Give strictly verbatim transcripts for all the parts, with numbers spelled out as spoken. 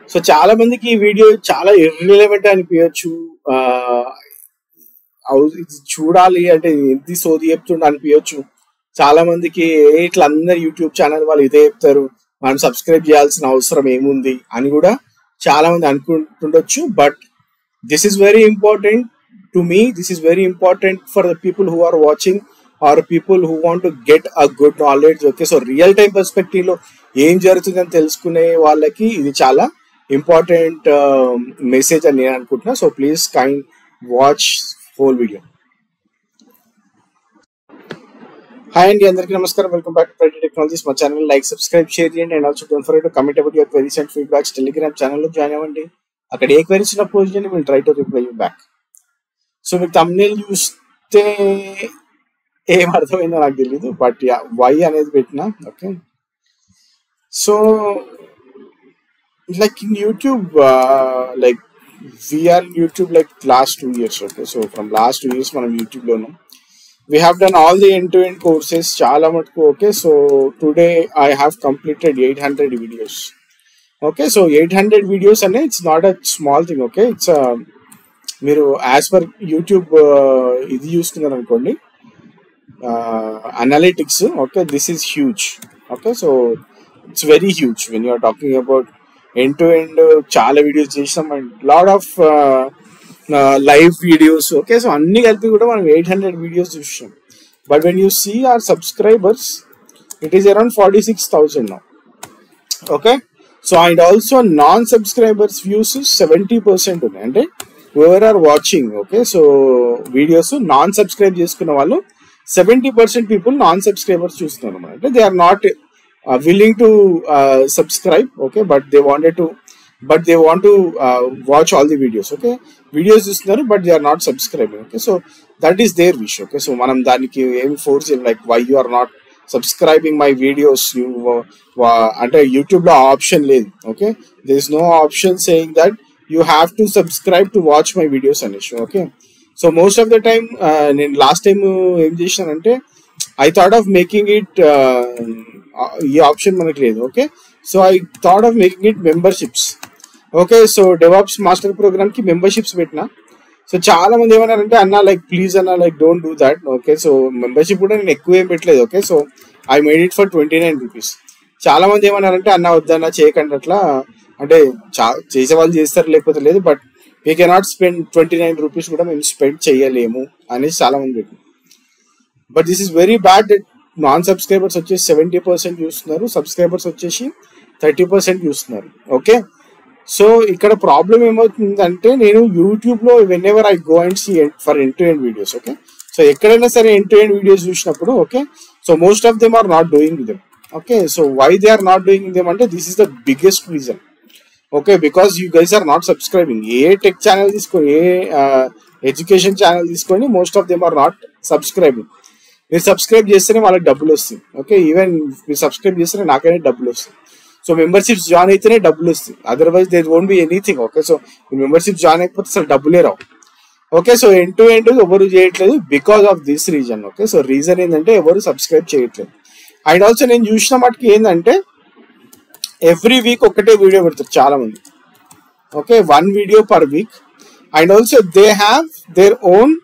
So చాలా మందికి ఈ వీడియో చాలా ఇర్రిలెవెంట్ అనిపించచ్చు. ఇది చూడాలి అంటే ఎంత సోది చెప్తుండ అనిపించచ్చు. చాలా మందికి ఇట్లా అందరు యూట్యూబ్ ఛానల్ వాళ్ళు ఇదే చెప్తారు, మనం సబ్స్క్రైబ్ చేయాల్సిన అవసరం ఏముంది అని కూడా చాలా మంది అనుకుంటుండొచ్చు. But this is very important to me. This is very important for the people who are watching or people who want to get a good knowledge. Okay, so real time perspective లో ఏం జరుగుతుందని తెలుసుకునే వాళ్ళకి ఇది చాలా important message అని నేను అనుకుంటున్నా. So please kind watch whole video. Hi అండి, అందరికీ నమస్కారం. Welcome back to Pritee technologies. మా ఛానల్ లైక్, సబ్స్క్రైబ్, షేర్ చేయండి. And also don't forget to comment about your queries and feedbacks. Telegram ఛానల్లో జాయిన్ అవ్వండి. అక్కడ ఏ క్వెరీస్ ఉన్న పోస్ట్ చేయండి, will try to reply you back. So మీకు thumbnail చూస్తే ఏం అర్థమైందో నాకు తెలీదు, బట్ యా వై అనేది పెట్టినా. Okay, so like in YouTube, uh, like we are in YouTube like last two years. Okay, so from last two years మనం YouTube లో ఉన్నాం. We have done all the end-to-end courses చాలా మటుకు. Okay, so today I have completed eight hundred videos. Okay, so eight hundred videos అనే it's not a small thing. Okay, it's a మీరు as per YouTube ఇది చూసుకున్నారు అనుకోండి, analytics. Okay, this is huge. Okay, so it's very huge when you're talking about end to end. చాలా videos చేసాం and lot of live videos. Okay, so అన్ని కలిపి కూడా మనం ఎయిట్ హండ్రెడ్ వీడియోస్ చూసాం. But when you see our subscribers, it is around forty six thousand now. Okay, so and also non subscribers views seventy percent ఉన్నాయి. అంటే ever are watching, okay, so videos non subscribe చేసుకున్న వాళ్ళు seventy percent people non subscribers చూస్తున్నారు అన్నమాట. అంటే they are not willing to uh, subscribe. Okay, but they wanted to but they want to uh, watch all the videos. Okay, videos చూస్తున్నారు but they are not subscribing. Okay, so that is their wish. Okay, so మనం దానికి ఏం force like why you are not subscribing my videos, you uh, అంటే YouTube లో option లేదు. Okay, there is no option saying that you have to subscribe to watch my videos అనేసి. Okay, so most of the time నేను last time ఏం చేశానంటే I thought of making it uh, ఈ option మనకి లేదు. Okay, so I thought of making it memberships. Okay, so DevOps master program కి memberships పెట్టినా. So చాలా మంది ఏమన్నారంటే అన్న లైక్ ప్లీజ్ అన్న like don't do that. Okay, so membership కూడా నేను ఎక్కువ ఏం పెట్టలేదు. Okay, so I made it for twenty nine rupees. చాలా మంది ఏమన్నారంటే అన్న వద్దన్న చేయకండి అట్లా, అంటే చా చేసే వాళ్ళు చేస్తారు లేకపోతే లేదు, but we cannot spend twenty nine rupees కూడా మేము స్పెండ్ చేయలేము అనేసి చాలా మంది పెట్టినాం. But this is very bad. Non subscribers వచ్చేసి సెవెంటీ పర్సెంట్ చూస్తున్నారు, సబ్స్క్రైబర్స్ వచ్చేసి థర్టీ పర్సెంట్ చూస్తున్నారు. ఓకే, సో ఇక్కడ ప్రాబ్లం ఏమవుతుందంటే నేను యూట్యూబ్ లో whenever I go and see for end to end videos. Okay, so ఎక్కడైనా సరే ఎండ్ టు ఎండ్ వీడియోస్ చూసినప్పుడు, okay, so most of them are not doing them. Okay, so why they are not doing them అంటే this is the biggest reason. Okay, because you guys are not subscribing. ఏ tech channel తీసుకొని, ఏ education channel తీసుకొని, most of them are not subscribing. మీరు subscribe చేస్తేనే వాళ్ళకి డబ్బులు వస్తాయి. ఓకే, ఈవెన్ మీరు సబ్స్క్రైబ్ చేస్తేనే నాకైనా డబ్బులు వస్తాయి. సో మెంబర్షిప్స్ జాయిన్ అయితేనే డబ్బులు వస్తాయి, otherwise there won't be anything. Okay, so membership join అయిపోతే అసలు డబ్బులే రావు. Okay, so end to end ఎవరు చేయట్లేదు because of this reason. Okay, so reason ఏంటంటే ఎవరు సబ్స్క్రైబ్ చేయట్లేదు. అండ్ ఆల్సో నేను చూసిన మటుకు ఏంటంటే ఎవ్రీ వీక్ ఒకటే వీడియో పెడతారు చాలా మంది. Okay, one video per week. And also they have their own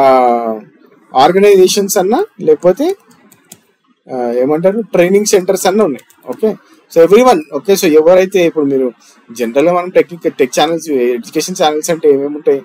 organisations అన్నా లేకపోతే ఏమంటారు ట్రైనింగ్ సెంటర్స్ అన్న ఉన్నాయి. Okay, so everyone. Okay, so ఎవరైతే ఇప్పుడు మీరు జనరల్గా మనం technique tech channels, education channels అంటే ఏమేమి ఉంటాయి,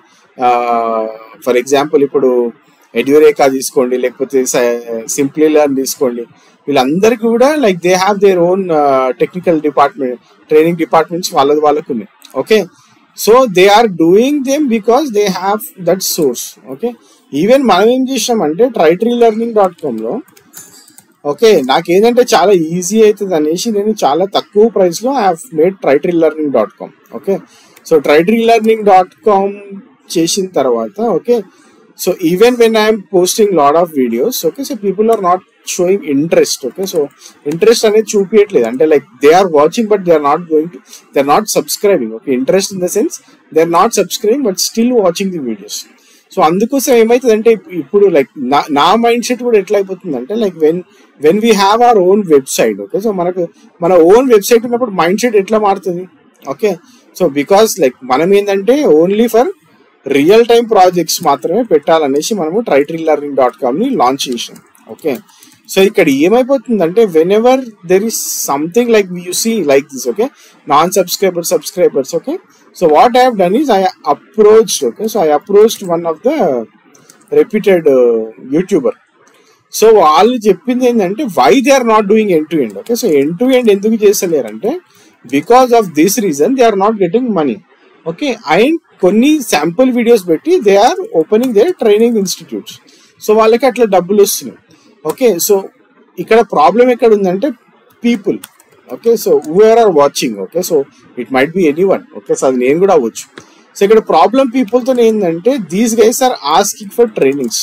ఫర్ ఎగ్జాంపుల్ ఇప్పుడు ఎడ్యురేకా తీసుకోండి, లేకపోతే సింప్లీ లెర్న్ తీసుకోండి. వీళ్ళందరికీ కూడా like they have their own technical department, training departments వాళ్ళది వాళ్ళకు ఉన్నాయి. Okay, so they are doing them because they have that source. Okay, even మనం ఏం చేసామంటే ట్రైట్రీ లెర్నింగ్ డాట్ కామ్ లో, ఓకే, నాకేంటంటే చాలా ఈజీ అవుతుంది అనేసి నేను చాలా తక్కువ ప్రైస్ లో I have made Tritree learning dot com. Okay, so Tritree learning dot com చేసిన తర్వాత, okay, so even when I'm posting lot of videos, okay, so people are not showing interest. Okay, so interest అనేది చూపించట్లేదు. అంటే like they are watching but they are not going to, they are not subscribing. Okay, interest in the sense they are not subscribing but still watching the videos. So అందుకోసం ఏమైతుంది అంటే ఇప్పుడు like నా నా mind set కూడా ఎట్లా అయిపోతుంది అంటే like when when we have our own website. Okay, so మనకు మన ఓన్ వెబ్సైట్ ఉన్నప్పుడు మైండ్ సెట్ ఎట్లా మారుతుంది ఓకే. సో బికాస్ లైక్ మనం ఏంటంటే only for real time projects మాత్రమే పెట్టాలనేసి మనము ట్రైట్రీ లెర్నింగ్ డాట్ కామ్ ని లాంచ్ చేసాం. ఓకే. సో ఇక్కడ ఏమైపోతుందంటే whenever there is something like you see like this, okay, non subscriber subscribers, okay. So what I have done is I approached, okay, so I approached one of the reputed YouTuber. So వాళ్ళు చెప్పింది ఏంటంటే why they are not doing end to end. Okay. So end to end ఎందుకు చేస్తలేరంటే because of this reason they are not getting money. Okay. And కొన్ని sample videos పెట్టి they are opening their training institutes. So వాళ్ళకి అట్లా డబ్బులు వస్తున్నాయి. Okay. So ఇక్కడ problem ఎక్కడ ఉందంటే people. Okay. So whoever are watching, okay, so it might be anyone. Okay. So అది నేను కూడా అవ్వచ్చు. సో ఇక్కడ ప్రాబ్లం పీపుల్తో ఏంటంటే these guys are asking for trainings.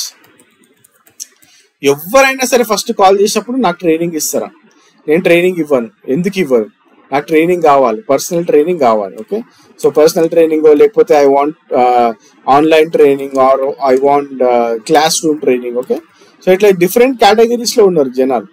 ఎవరైనా సరే ఫస్ట్ కాల్ చేసినప్పుడు నాకు ట్రైనింగ్ ఇస్తారా? నేను ట్రైనింగ్ ఇవ్వను. ఎందుకు ఇవ్వను? నాకు ట్రైనింగ్ కావాలి, పర్సనల్ ట్రైనింగ్ కావాలి. ఓకే. సో పర్సనల్ ట్రైనింగ్ లేకపోతే I want online training or I want classroom training. Okay. So ఇట్లా డిఫరెంట్ కేటగిరీస్ లో ఉన్నారు జనాలు.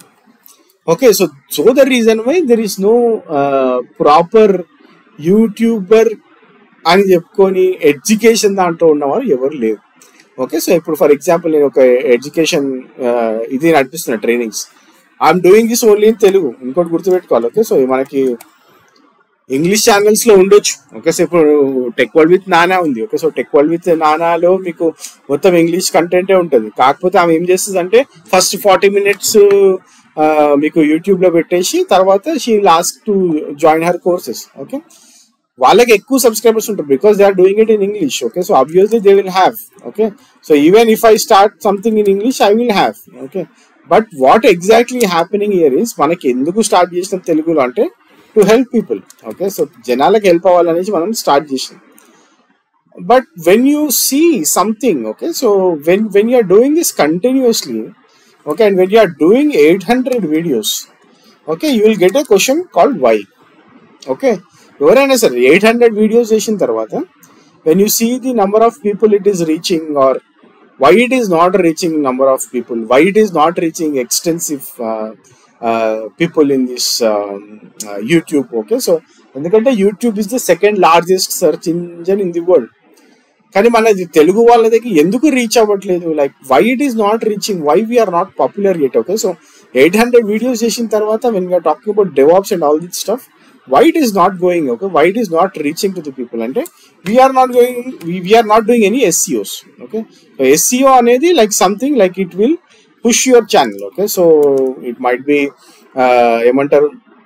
Okay. So so the reason why there is no proper YouTuber అని చెప్పుకొని education దాంట్లో ఉన్నవారు ఎవరు లేరు. ఓకే. సో ఇప్పుడు ఫర్ ఎగ్జాంపుల్ నేను ఒక ఎడ్యుకేషన్ ఇది నడిపిస్తున్నా trainings. I'm doing this only in Telugu. ఇంకోటి గుర్తుపెట్టుకోవాలి. ఓకే. సో మనకి ఇంగ్లీష్ ఛానల్స్ లో ఉండొచ్చు. ఓకే. సో ఇప్పుడు టెక్ వరల్డ్ విత్ నానా ఉంది. Okay. So Tech World with నానాలో మీకు మొత్తం ఇంగ్లీష్ కంటెంటే ఉంటుంది. కాకపోతే ఆమె ఏం చేస్తుంది అంటే ఫస్ట్ ఫార్టీ మినిట్స్ మీకు యూట్యూబ్ లో పెట్టేసి తర్వాత she last to join her courses. Okay. వాళ్ళకి ఎక్కువ సబ్స్క్రైబర్స్ ఉంటారు because they are doing it in English. Okay. So obviously they will have. Okay. So even if I start something in English I will have. Okay. But what exactly happening here is మనకి ఎందుకు start చేసినాం తెలుగులో అంటే to help people. Okay. So జనాలకు help అవ్వాలనేసి మనం start చేసినాం. But when you see something, okay, so when when you're doing this continuously, okay, and when you're doing eight hundred videos, okay, you will get a question called why. Okay. ఎవరైనా సరే eight hundred videos చేసిన తర్వాత when you see the number of people it is reaching or why it is not reaching number of people, why it is not reaching extensive uh, uh, people in this um, uh, YouTube. Okay. So ఎందుకంటే YouTube is the second largest search engine in the world. కానీ మనది తెలుగు వాళ్ళ దగ్గర ఎందుకు reach అవ్వట్లేదు? Like why it is not reaching, why we're not popular yet. Okay. So eight hundred videos చేసిన తర్వాత when we're talking about DevOps and all this stuff, why it is not going, okay, why it is not reaching to the people అంటే we are not going, we, we are not doing any S E Os. Okay. So S E O అనేది like something like it will push your channel. Okay. So it might be uh, ఏమంటారు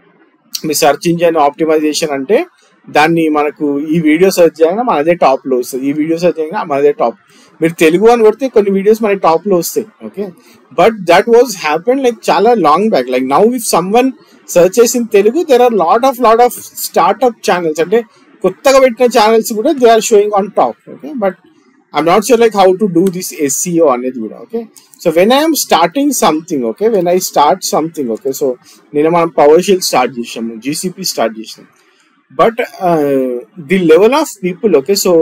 మీ search engine optimisation అంటే దాన్ని మనకు ఈ video search చేయగా మనదే top లో వస్తుంది, ఈ వీడియో సర్చ్ చేయగా మనదే టాప్. మీరు తెలుగు అని కొడితే కొన్ని వీడియోస్ మనకి టాప్ లో వస్తాయి. Okay. But that was happen like చాలా long back. Like now if someone searches in Telugu there are lot of lot of startup channels, అంటే కొత్తగా పెట్టిన ఛానల్స్ కూడా they are showing on top. Okay. But I'm not sure like how to do this S E O అనేది కూడా. Okay. So when I'm starting something, okay, when I start something, okay, so నేను మనం power shell start చేసాము, G C P start చేసాము. But the level of people, okay, so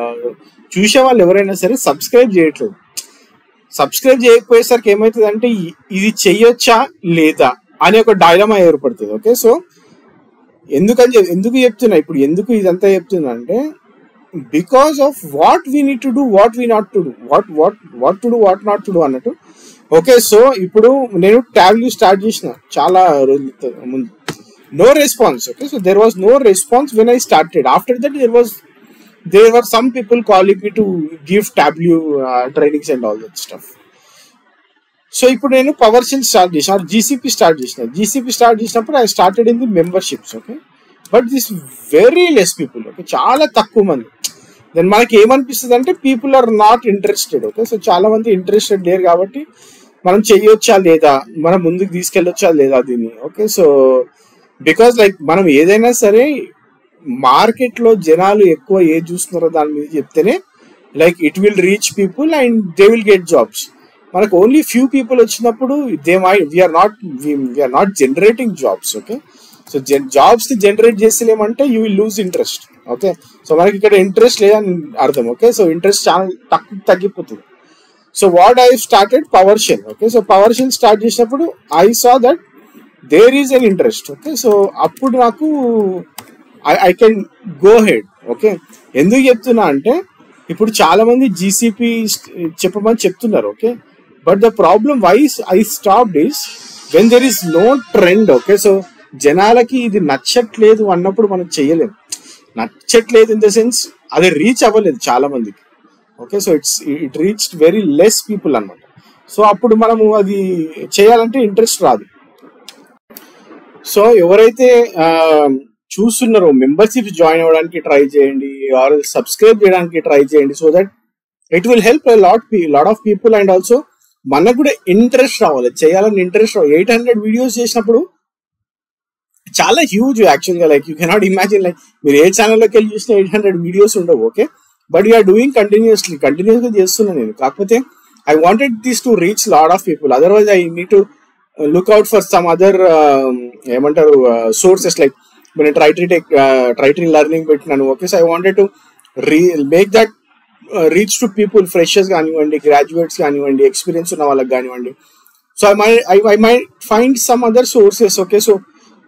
చూసే వాళ్ళు ఎవరైనా సరే సబ్స్క్రైబ్ చేయట్లేదు. సబ్స్క్రైబ్ చేయకపోయేసరికి ఏమవుతుంది అంటే ఇది చెయ్యొచ్చా లేదా అనే ఒక డైలమా ఏర్పడుతుంది. ఓకే. సో ఎందుకని ఎందుకు చెప్తున్నా ఇప్పుడు, ఎందుకు ఇదంతా చెప్తున్నా అంటే because of what we need to do, what we not to do, what what what to do, what not to do అన్నట్టు. ఓకే. సో ఇప్పుడు నేను ట్యాబ్లు స్టార్ట్ చేసిన చాలా రోజుల ముందు, no response. Okay. So there was no response when I started. After that there was there were some people calling me to give tableau uh, trainings and all that stuff. So ఇప్పుడు నేను power shell start చేసిన, G C P start చేసిన. G C P start చేసినప్పుడు I started in the memberships. Okay. But this very less people. Okay. చాలా తక్కువ మంది. Then మనకి ఏమనిపిస్తుంది అంటే people are not interested. Okay. So చాలా మంది ఇంట్రెస్టెడ్ లేరు కాబట్టి మనం చెయ్యొచ్చా లేదా, మనం ముందుకు తీసుకెళ్ళొచ్చా లేదా దీన్ని. ఓకే. సో బికాస్ లైక్ మనం ఏదైనా సరే మార్కెట్ లో జనాలు ఎక్కువ ఏది చూస్తున్నారో దాని మీద చెప్తేనే like it will reach people and they will get jobs. మనకు ఓన్లీ ఫ్యూ పీపుల్ వచ్చినప్పుడు they may we're not we're not generating jobs. Okay. So jobs ని జనరేట్ చేసేలేమంటే you will lose interest. Okay. So మనకి ఇక్కడ interest లేదని అర్థం. Okay. So interest చాలా తక్కువ తగ్గిపోతుంది. So what I started power shell. Okay. So power shell start చేసినప్పుడు I saw that there is an interest. Okay. So అప్పుడు నాకు I I can go ahead. Okay, ఎందుకు చెప్తున్నా అంటే ఇప్పుడు చాలా మంది జీసీపీ చెప్పమని చెప్తున్నారు. Okay, but the problem why I stopped is when there is no trend. Okay, so జనాలకి ఇది నచ్చట్లేదు అన్నప్పుడు మనం చేయలేము. నచ్చట్లేదు ఇన్ ద సెన్స్ అది రీచ్ అవ్వలేదు చాలా మందికి. Okay, so it's it reached very less people అనమాట. సో అప్పుడు మనము అది చేయాలంటే ఇంట్రెస్ట్ రాదు. సో ఎవరైతే చూస్తున్నారో మెంబర్షిప్ జాయిన్ అవ్వడానికి ట్రై చేయండి, ఆర్ సబ్స్క్రైబ్ చేయడానికి ట్రై చేయండి. So that it will help lot lot of people. And also మనకు కూడా ఇంట్రెస్ట్ రావాలి, చేయాలని ఇంట్రెస్ట్ రావాలి. ఎయిట్ హండ్రెడ్ వీడియోస్ చేసినప్పుడు చాలా హ్యూజ్ యాక్చువల్గా. Like you cannot imagine, like మీరు ఏ ఛానల్లోకి వెళ్ళి చూసిన ఎయిట్ హండ్రెడ్ వీడియోస్ ఉండవు. Okay, but you're doing continuously కంటిన్యూస్గా చేస్తున్నాను నేను. కాకపోతే I wanted this to reach lot of people. Otherwise I need to look out for some other ఏమంటారు సోర్సెస్. లైక్ నేను ట్రైట్రీ టెక్ ట్రైట్రీ లెర్నింగ్ పెట్టినాను. Okay, so I wanted to remake that reach to people, freshers కానివ్వండి, graduates కానివ్వండి, experience ఉన్న వాళ్ళకి కానివ్వండి. So I may I may find some other sources. Okay, so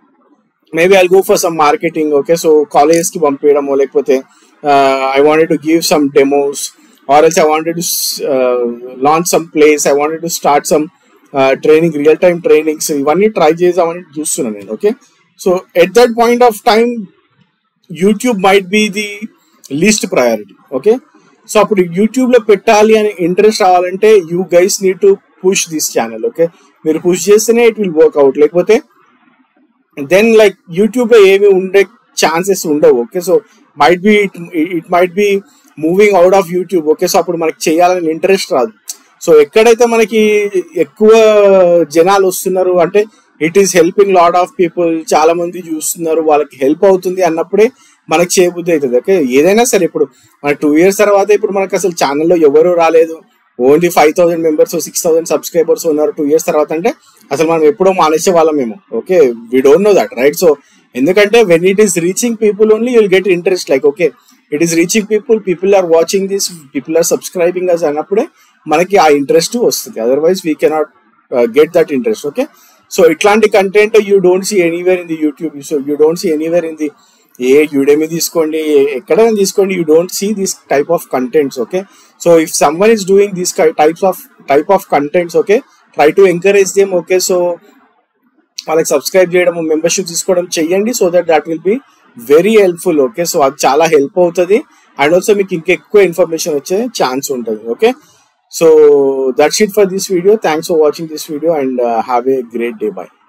maybe I go for some marketing. Okay, so కాలేజెస్కి పంపించడమో, లేకపోతే I wanted to give some demos, or else I wanted to launch some place, I wanted to start some training, real time trainings. ఇవన్నీ ట్రై చేద్దామని చూస్తున్నాను నేను. Okay, so at that point of time YouTube might be the least priority. Okay, so అప్పుడు యూట్యూబ్లో పెట్టాలి అని interest రావాలంటే you guys need to push this channel. Okay, మీరు పుష్ చేస్తేనే ఇట్ విల్ వర్క్ అవుట్, లేకపోతే దెన్ లైక్ యూట్యూబ్లో ఏమి ఉండే ఛాన్సెస్ ఉండవు. Okay, so might be it it might be moving out of YouTube. Okay, so అప్పుడు మనకి చేయాలని ఇంట్రెస్ట్ రాదు. సో ఎక్కడైతే మనకి ఎక్కువ జనాలు వస్తున్నారు అంటే it is helping lot of people, చాలా మంది చూస్తున్నారు, వాళ్ళకి హెల్ప్ అవుతుంది అన్నప్పుడే మనకి చేయబుద్ధి అవుతుంది. ఓకే, ఏదైనా సరే ఇప్పుడు మన టూ ఇయర్స్ తర్వాత ఇప్పుడు మనకు అసలు ఛానల్లో ఎవరు రాలేదు, only five thousand members six thousand subscribers ఉన్నారు టూ ఇయర్స్ తర్వాత అంటే అసలు మనం ఎప్పుడో మానేసే వాళ్ళం మేము. Okay, we don't know that, right? So ఎందుకంటే when it is reaching people only you will get interest. Like okay, it is reaching people, people are watching this, people are subscribing us అన్నప్పుడే మనకి ఆ interest వస్తుంది. Otherwise we cannot get that interest. Okay, so ఇట్లాంటి content you don't see anywhere in the YouTube. So you don't see anywhere in the a Udemy తీసుకోండి, ఎక్కడైనా తీసుకోండి, you don't see this type of contents. Okay, so if someone is doing this types of type of contents, okay, try to encourage them. Okay, so వాళ్ళకి subscribe చేయడం, membership తీసుకోవడం చెయ్యండి. So that that will be very helpful. Okay, so అది చాలా help అవుతుంది. And also మీకు ఇంకెక్కువ information వచ్చే ఛాన్స్ ఉంటుంది. Okay, so that's it for this video. Thanks for watching this video and have a great day. By.